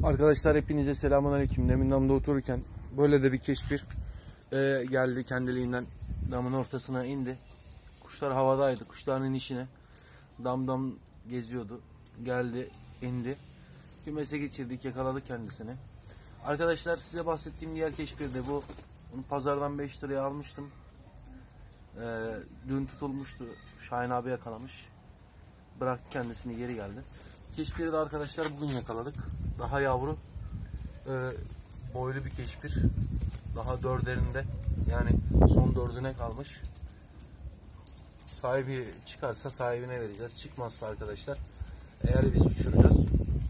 Arkadaşlar hepinize selamünaleyküm. Demin damda otururken böyle de bir keşfir geldi, kendiliğinden damın ortasına indi. Kuşlar havadaydı. Kuşların inişine dam geziyordu. Geldi, indi. Kümese geçirdik, yakaladık kendisini. Arkadaşlar size bahsettiğim diğer keşfir de bu. Bunu pazardan 5 liraya almıştım. Dün tutulmuştu. Şahin abi yakalamış. Bıraktı kendisini, geri geldi. Keşfiri de arkadaşlar bugün yakaladık. Daha yavru, boylu bir keşfir. Daha dörderinde, yani son dördüne kalmış. Sahibi çıkarsa sahibine vereceğiz. Çıkmazsa arkadaşlar eğer biz uçuracağız.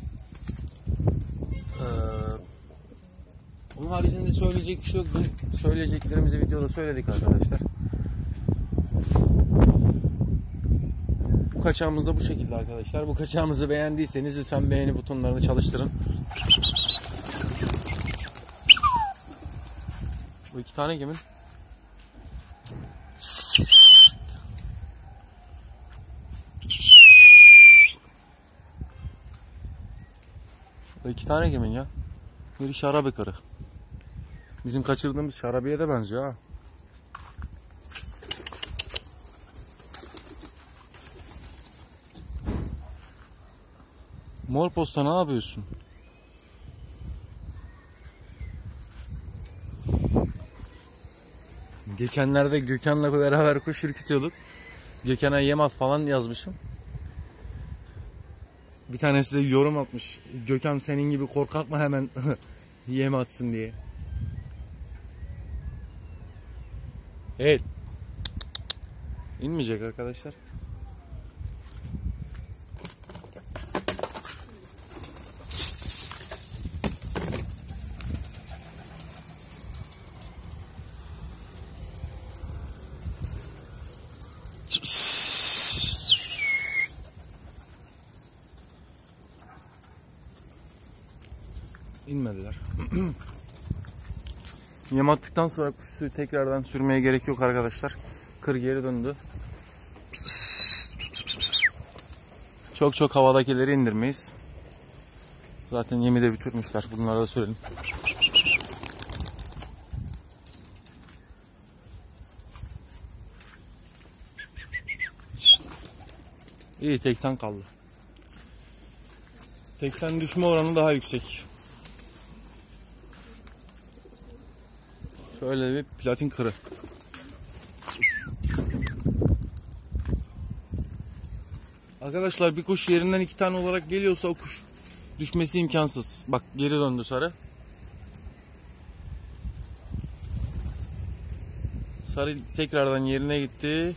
Bunun haricinde söyleyecek bir şey yok. Söyleyeceklerimizi videoda söyledik arkadaşlar. Bu kaçağımız da bu şekilde arkadaşlar. Bu kaçağımızı beğendiyseniz lütfen beğeni butonlarını çalıştırın. Bu iki tane kimin? Bu iki tane kimin ya? Biri şarabe karı. Bizim kaçırdığımız şarabeye de benziyor ha. Mor posta ne yapıyorsun? Geçenlerde Gökhan'la beraber kuş ürkütüyorduk. Gökhan'a yem at falan yazmışım. Bir tanesi de yorum atmış. Gökhan senin gibi korkak mı hemen yem atsın diye. Evet. İnmeyecek arkadaşlar. İnmediler. Yem attıktan sonra kuşu tekrardan sürmeye gerek yok arkadaşlar. Kır geri döndü. Çok havadakileri indirmeyiz. Zaten yemi de bitirmişler. Bunları da söyledim. İyi, tekten kaldı. Tekten düşme oranı daha yüksek. Şöyle bir platin kırı. Arkadaşlar bir kuş yerinden 2 tane olarak geliyorsa o kuş düşmesi imkansız. Bak geri döndü sarı. Sarı tekrardan yerine gitti.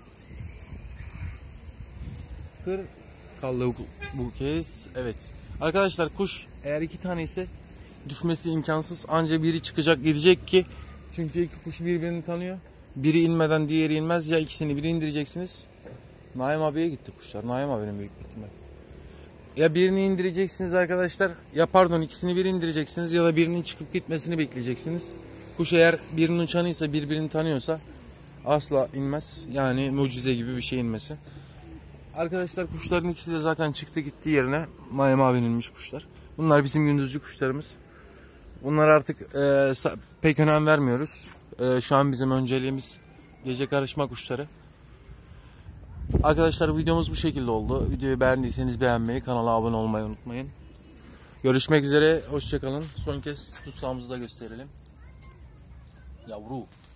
Kır kaldı bu kez. Evet. Arkadaşlar kuş eğer 2 tane ise düşmesi imkansız. Anca biri çıkacak gidecek ki. Çünkü iki kuş birbirini tanıyor. Biri inmeden diğeri inmez. Ya ikisini biri indireceksiniz. Naim abiye gitti kuşlar. Naim abinin büyük ihtimal. Ya birini indireceksiniz arkadaşlar. Ya pardon, ikisini bir indireceksiniz ya da birinin çıkıp gitmesini bekleyeceksiniz. Kuş eğer birinin uçanıysa, birbirini tanıyorsa asla inmez. Yani mucize gibi bir şey inmesi. Arkadaşlar kuşların ikisi de zaten çıktı gitti yerine. Naim abinin inmiş kuşlar. Bunlar bizim gündüzcü kuşlarımız. Bunlar artık pek önem vermiyoruz. Şu an bizim önceliğimiz gece karışma kuşları. Arkadaşlar videomuz bu şekilde oldu. Videoyu beğendiyseniz beğenmeyi, kanala abone olmayı unutmayın. Görüşmek üzere, hoşça kalın. Son kez tutsağımızı da gösterelim. Yavru.